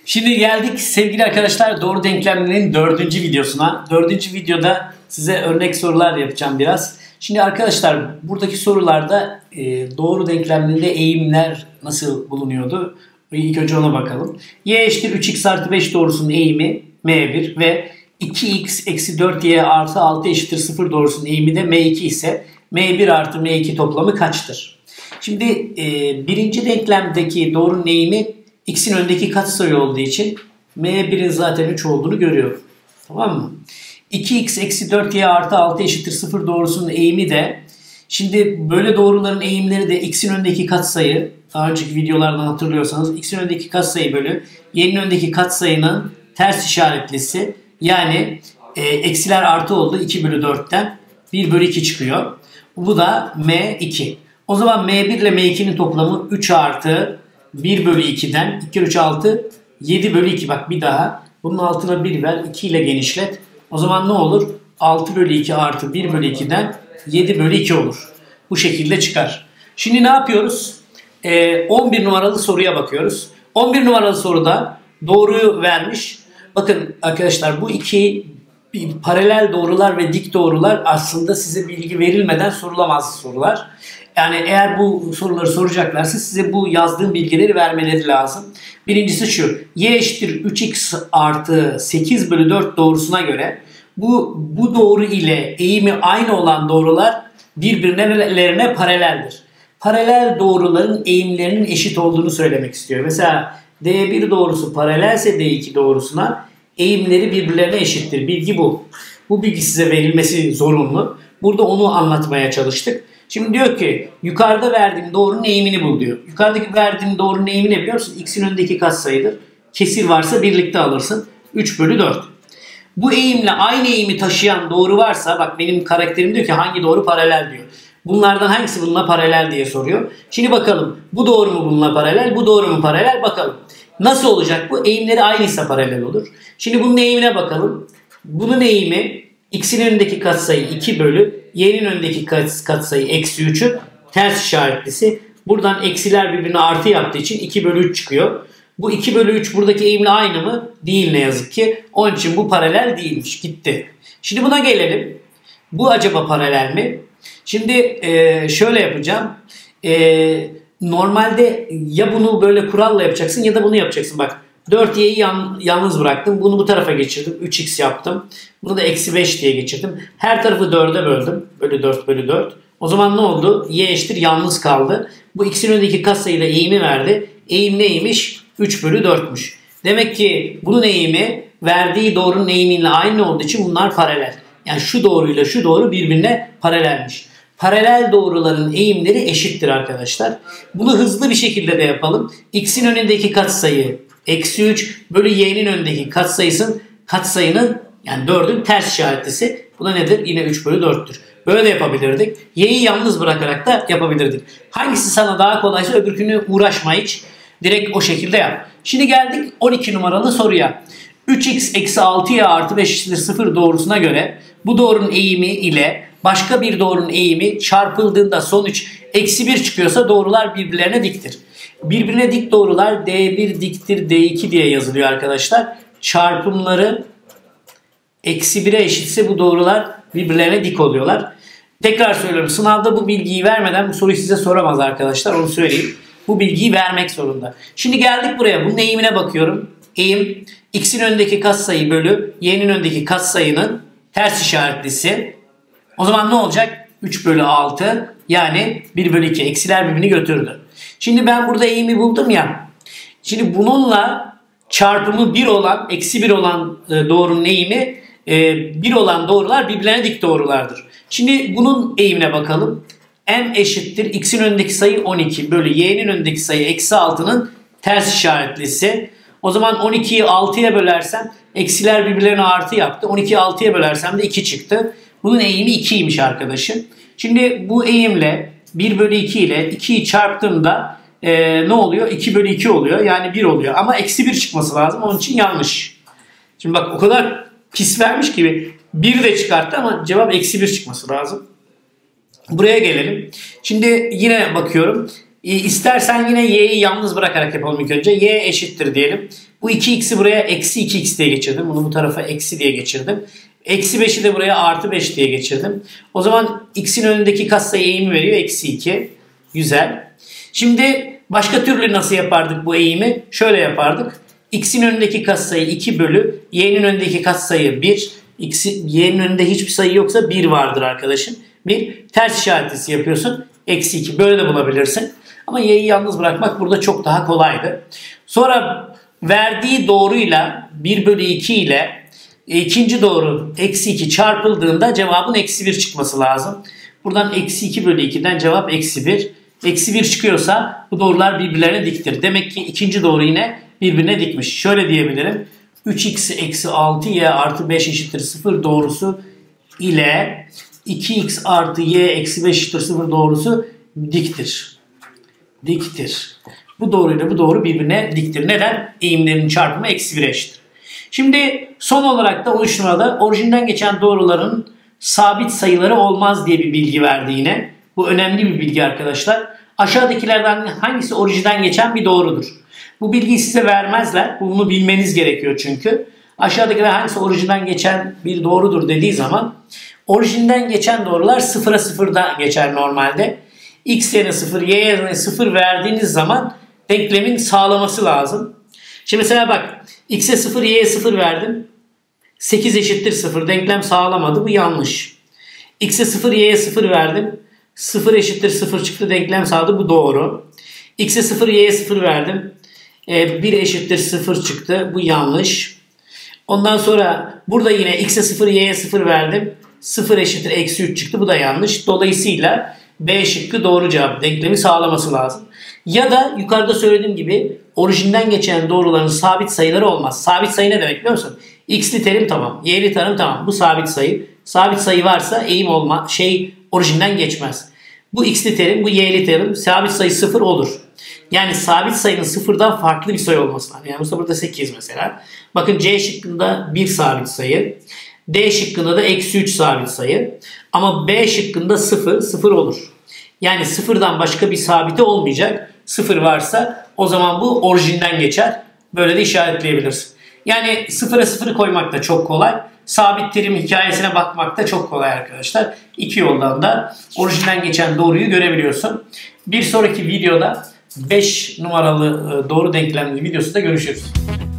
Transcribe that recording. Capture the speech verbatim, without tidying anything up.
Şimdi geldik sevgili arkadaşlar doğru denklemlerin dördüncü videosuna. Dördüncü videoda size örnek sorular yapacağım biraz. Şimdi arkadaşlar buradaki sorularda e, doğru denklemlerinde eğimler nasıl bulunuyordu? İlk önce ona bakalım. Y eşittir üç x artı beş doğrusunun eğimi M bir ve iki x eksi dört y artı altı eşittir sıfır doğrusunun eğimi de M iki ise M bir artı M iki toplamı kaçtır? Şimdi e, birinci denklemdeki doğrunun eğimi x'in öndeki katsayı olduğu için M bir'in zaten üç olduğunu görüyorum. Tamam mı? iki x eksi dört y artı altı eşittir sıfır doğrusunun eğimi de, şimdi böyle doğruların eğimleri de x'in öndeki katsayı, daha önceki videolardan hatırlıyorsanız x'in öndeki katsayı bölü y'nin öndeki katsayının ters işaretlisi, yani e, eksiler artı oldu, iki bölü dört'ten bir bölü iki çıkıyor. Bu da M iki. O zaman M bir ile M iki'nin toplamı üç artı bir bölü iki'den iki, üç, altı, yedi bölü iki. Bak bir daha. Bunun altına bir ver. iki ile genişlet. O zaman ne olur? altı bölü iki artı bir bölü iki'den yedi bölü iki olur. Bu şekilde çıkar. Şimdi ne yapıyoruz? Ee, on bir numaralı soruya bakıyoruz. on bir numaralı soruda doğruyu vermiş. Bakın arkadaşlar bu iki paralel doğrular ve dik doğrular aslında size bilgi verilmeden sorulamaz sorular. Yani eğer bu soruları soracaklarsa size bu yazdığım bilgileri vermeleri lazım. Birincisi şu. Y eşittir üç x artı sekiz bölü dört doğrusuna göre bu, bu doğru ile eğimi aynı olan doğrular birbirlerine paraleldir. Paralel doğruların eğimlerinin eşit olduğunu söylemek istiyor. Mesela D bir doğrusu paralelse D iki doğrusuna eğimleri birbirlerine eşittir. Bilgi bu. Bu bilgi size verilmesi zorunlu. Burada onu anlatmaya çalıştık. Şimdi diyor ki yukarıda verdiğim doğrunun eğimini bul diyor. Yukarıdaki verdiğim doğrunun eğimi ne biliyor musun? X'in önündeki katsayıdır. Kesir varsa birlikte alırsın. üç bölü dört. Bu eğimle aynı eğimi taşıyan doğru varsa, bak benim karakterim diyor ki hangi doğru paralel diyor. Bunlardan hangisi bununla paralel diye soruyor. Şimdi bakalım bu doğru mu bununla paralel, bu doğru mu paralel bakalım. Nasıl olacak bu? Eğimleri aynıysa paralel olur. Şimdi bunun eğimine bakalım. Bunun eğimi x'in önündeki katsayı iki bölü y'nin önündeki katsayı eksi üç'ün ters işaretlisi. Buradan eksiler birbirine artı yaptığı için iki bölü üç çıkıyor. Bu iki bölü üç buradaki eğimle aynı mı? Değil ne yazık ki. Onun için bu paralel değilmiş. Gitti. Şimdi buna gelelim. Bu acaba paralel mi? Şimdi e, şöyle yapacağım. E, normalde ya bunu böyle kuralla yapacaksın ya da bunu yapacaksın. Bak dört y'yi yan, yalnız bıraktım. Bunu bu tarafa geçirdim. üç x yaptım. Bunu da eksi beş diye geçirdim. Her tarafı dört'e böldüm. Bölü dört bölü dört. O zaman ne oldu? Y eşittir yalnız kaldı. Bu x'in önündeki katsayıyla eğimi verdi. Eğim neymiş? üç bölü dört'müş. Demek ki bunun eğimi verdiği doğrunun eğimiyle aynı olduğu için bunlar paralel. Yani şu doğruyla şu doğru birbirine paralelmiş. Paralel doğruların eğimleri eşittir arkadaşlar. Bunu hızlı bir şekilde de yapalım. X'in önündeki katsayı eksi üç bölü y'nin önündeki katsayısının katsayının yani dört'ün ters işaretlisi. Bu da nedir? Yine üç bölü dört'tür. Böyle de yapabilirdik. Y'yi yalnız bırakarak da yapabilirdik. Hangisi sana daha kolaysa öbürkünü uğraşma hiç. Direkt o şekilde yap. Şimdi geldik on iki numaralı soruya. üç x eksi altı y artı beş eşittir sıfır doğrusuna göre bu doğrunun eğimi ile başka bir doğrunun eğimi çarpıldığında sonuç eksi bir çıkıyorsa doğrular birbirlerine diktir. Birbirine dik doğrular D bir diktir D iki diye yazılıyor arkadaşlar. Çarpımları eksi bir'e eşitse bu doğrular birbirlerine dik oluyorlar. Tekrar söylüyorum, sınavda bu bilgiyi vermeden bu soruyu size soramaz arkadaşlar, onu söyleyeyim. Bu bilgiyi vermek zorunda. Şimdi geldik buraya, bunun eğimine bakıyorum. Eğim x'in önündeki katsayı bölü y'nin önündeki katsayının ters işaretlisi. O zaman ne olacak? üç bölü altı yani bir bölü iki. Eksiler birbirini götürdü. Şimdi ben burada eğimi buldum ya. Şimdi bununla çarpımı bir olan, eksi bir olan doğrunun eğimi bir olan doğrular birbirlerine dik doğrulardır. Şimdi bunun eğimine bakalım. M eşittir x'in önündeki sayı on iki bölü y'nin önündeki sayı eksi altı'nın ters işaretlisi. O zaman on iki'yi altı'ya bölersem eksiler birbirlerine artı yaptı. on iki'yi altı'ya bölersem de iki çıktı. Bunun eğimi iki'ymiş arkadaşım. Şimdi bu eğimle bir bölü iki ile iki'yi çarptığımda e, ne oluyor? iki bölü iki oluyor. Yani bir oluyor. Ama eksi bir çıkması lazım. Onun için yanlış. Şimdi bak o kadar pis vermiş gibi bir de çıkarttı ama cevap eksi bir çıkması lazım. Buraya gelelim. Şimdi yine bakıyorum. E, istersen yine y'yi yalnız bırakarak yapalım ilk önce. Y eşittir diyelim. Bu iki x'i buraya eksi iki x diye geçirdim. Bunu bu tarafa eksi diye geçirdim. Eksi beşi de buraya artı beş diye geçirdim. O zaman x'in önündeki katsayı eğimi veriyor. Eksi iki. Güzel. Şimdi başka türlü nasıl yapardık bu eğimi? Şöyle yapardık. X'in önündeki katsayı iki bölü y'nin önündeki katsayı bir. X'in, y'nin önünde hiçbir sayı yoksa bir vardır arkadaşım. Bir ters işaretlisi yapıyorsun. Eksi iki. Böyle de bulabilirsin. Ama y'yi yalnız bırakmak burada çok daha kolaydı. Sonra verdiği doğruyla bir bölü iki ile ikinci doğru eksi iki çarpıldığında cevabın eksi bir çıkması lazım. Buradan eksi iki bölü iki'den cevap eksi bir. Eksi bir çıkıyorsa bu doğrular birbirlerine diktir. Demek ki ikinci doğru yine birbirine dikmiş. Şöyle diyebilirim. üç x eksi altı y artı beş eşittir sıfır doğrusu ile iki x artı y eksi beş eşittir sıfır doğrusu diktir. Diktir. Bu doğruyla bu doğru birbirine diktir. Neden? Eğimlerinin çarpımı eksi bire eşittir. Şimdi son olarak da on üç numarada orijinden geçen doğruların sabit sayıları olmaz diye bir bilgi verdi yine. Bu önemli bir bilgi arkadaşlar. Aşağıdakilerden hangisi orijinden geçen bir doğrudur? Bu bilgiyi size vermezler. Bunu bilmeniz gerekiyor çünkü. Aşağıdakiler hangisi orijinden geçen bir doğrudur dediği zaman orijinden geçen doğrular sıfıra sıfırda geçer normalde. X yerine sıfır, y yerine sıfır verdiğiniz zaman denklemin sağlaması lazım. Şimdi mesela bak x'e sıfır, y'ye sıfır verdim. sekiz eşittir sıfır. Denklem sağlamadı. Bu yanlış. X'e sıfır, y'ye sıfır verdim. sıfır eşittir sıfır çıktı. Denklem sağladı. Bu doğru. X'e sıfır, y'ye sıfır verdim. bir eşittir sıfır çıktı. Bu yanlış. Ondan sonra burada yine x'e sıfır, y'ye sıfır verdim. sıfır eşittir eksi üç çıktı. Bu da yanlış. Dolayısıyla B şıkkı doğru cevap. Denklemi sağlaması lazım. Ya da yukarıda söylediğim gibi orijinden geçen doğruların sabit sayıları olmaz. Sabit sayı ne demek biliyor musun? X'li terim tamam. Y'li terim tamam. Bu sabit sayı. Sabit sayı varsa eğim olma şey orijinden geçmez. Bu x'li terim, bu y'li terim. Sabit sayı sıfır olur. Yani sabit sayının sıfırdan farklı bir sayı olması lazım. Yani burada sekiz mesela. Bakın C şıkkında bir sabit sayı. D şıkkında da eksi üç sabit sayı. Ama B şıkkında sıfır, sıfır olur. Yani sıfırdan başka bir sabiti olmayacak. sıfır varsa o zaman bu orijinden geçer. Böyle de işaretleyebiliriz. Yani sıfıra sıfırı koymak da çok kolay. Sabit terim hikayesine bakmak da çok kolay arkadaşlar. İki yoldan da orijinden geçen doğruyu görebiliyorsun. Bir sonraki videoda beş numaralı doğru denklemli videosunda görüşürüz.